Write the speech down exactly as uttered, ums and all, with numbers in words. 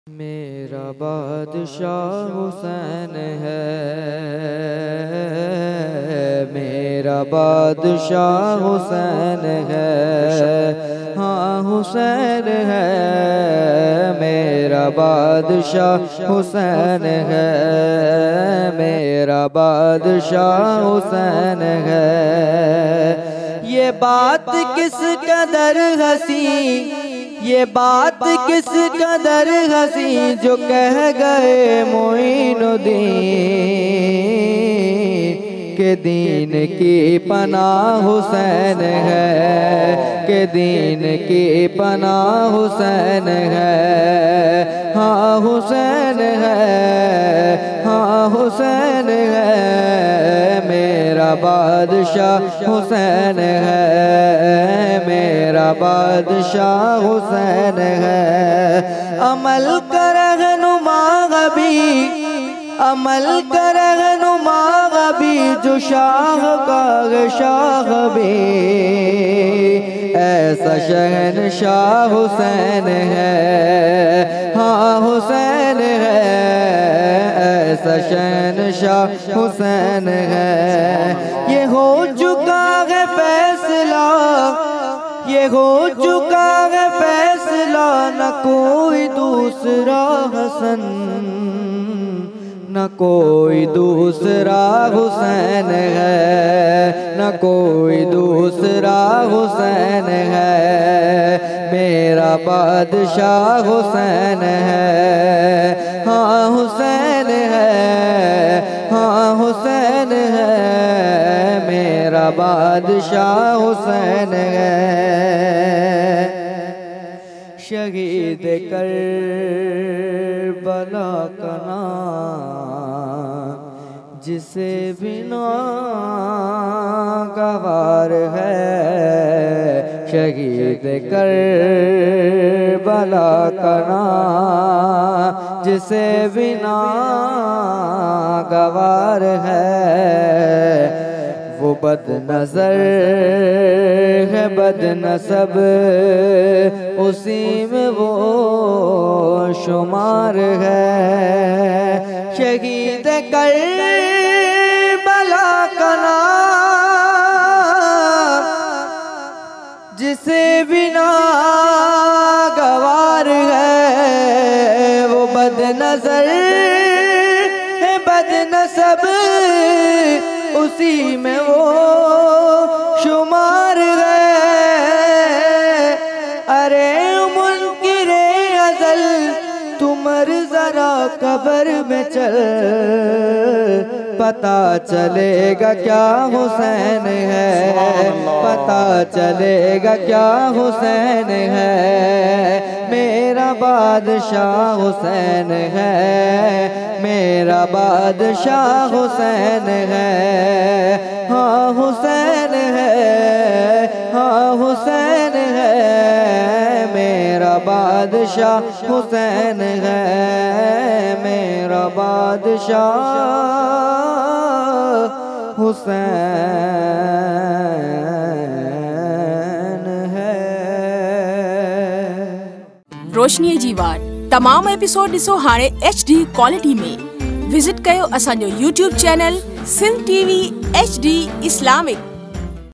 मेरा बादशाह हुसैन है, मेरा बादशाह हुसैन है, हाँ हुसैन है। मेरा बादशाह हुसैन है, मेरा बादशाह हुसैन है। ये बात किस कदर हंसी, ये बात किस कदर हंसी जो कह गए मोइनुद्दीन के दीन की पनाह हुसैन है, के दीन की पनाह हुसैन है, हाँ हुसैन है, हाँ हुसैन है। मेरा बादशाह हुसैन है, मेरा बादशाह हुसैन है। अमल कर रहनुमा गबी, अमल कर रहनुमा गबी जो शाह का शाह भी, ऐसा शहंशाह हुसैन है, हाँ हुसैन है, ऐसा शहंशाह हुसैन है। ये हो चुका है फैसला, ये हो चुका है फैसला, न कोई दूसरा हसन, न कोई दूसरा हुसैन है, न कोई दूसरा हुसैन है। मेरा बादशाह हुसैन है, हाँ हुसैन है, हाँ हुसैन है। मेरा बादशाह हुसैन है। शहीद करबला का नाम जिसे बिना गवार है, शहीद करबला का नाम जिसे बिना गवार है। वो बद नजर है बद नसब, उसी में वो शुमार है। शहीद करबला का नाम जिसे बिना गवार है, वो बद नजर है बद नसब, उसी में वो शुमार है। अरे मुनकिरे अज़ल तुमर जरा कब्र में चल, पता चलेगा क्या हुसैन है, पता चलेगा क्या हुसैन है। मेरा बादशाह हुसैन है, मेरा बादशाह हुसैन है, हाँ हुसैन है, हाँ हुसैन है। मेरा बादशाह हुसैन है, मेरा बादशाह हुसैन है। रोशनी जी वार तमाम एपिसोड ॾिसो हाणे एच डी क्वालिटी में। विजिट कयो असांजो YouTube channel Sindh TV H D Islamic.